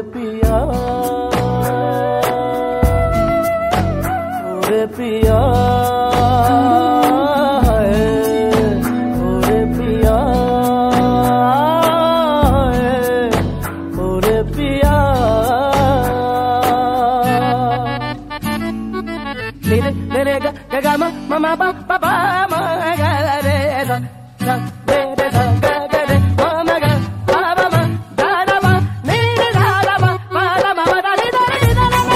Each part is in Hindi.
पिया, ओरे पिया, ओरे पिया, ओरे पिया। रे ग ग म म म प प प म ग रे सा सा रे रे सा ग ग रे म म ग प प म ग र म नि रे सा र म म र म म द नि द रे द र म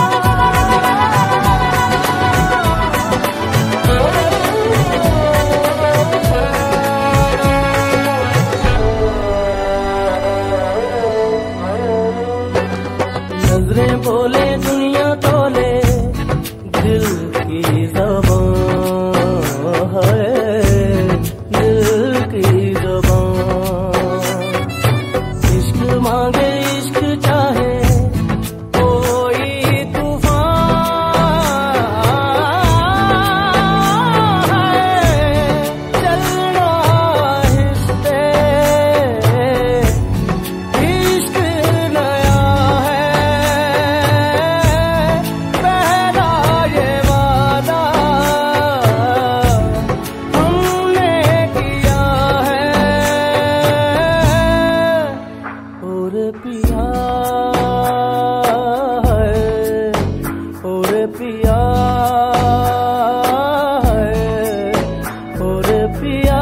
नजरें बोले दुनिया तोले दिल की ज़बान है, दिल की ज़बान। इश्क मांगे इश्क चाहे कोई तूफान है, चलना आहिस्ते इश्क नया है, पहला ये वादा हमने किया है। ओरे पिया, ओरे पिया, ओरे पिया।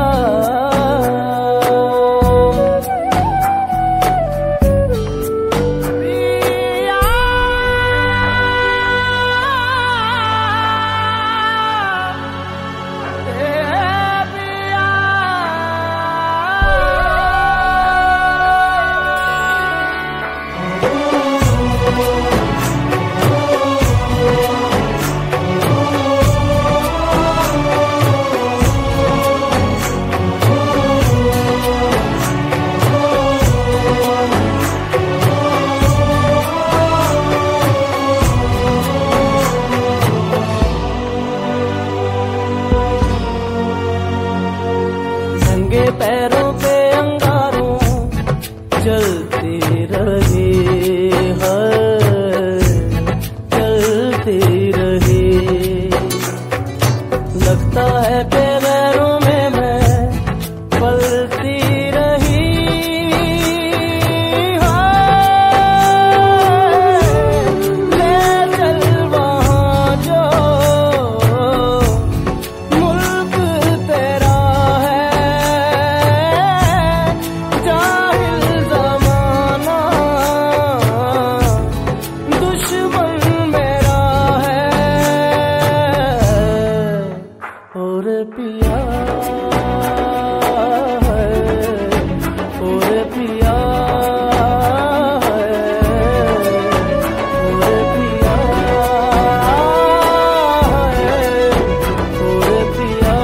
नंगे पैरों पे अंगारों चलते रहे हैं, चलते रहे। लगता है कि पैरों में मैं पलती रही ले चल वहाँ जो मुल्क तेरा है, जाहिल ज़माना दुश्मन मेरा है। ओरे पिया, ओरे पिया, ओरे पिया, ओरे पिया,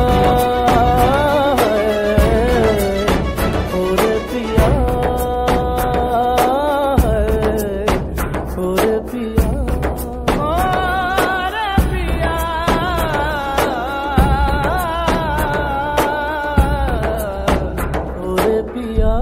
ओरे पिया, ओरे पिया, ओरे पिया।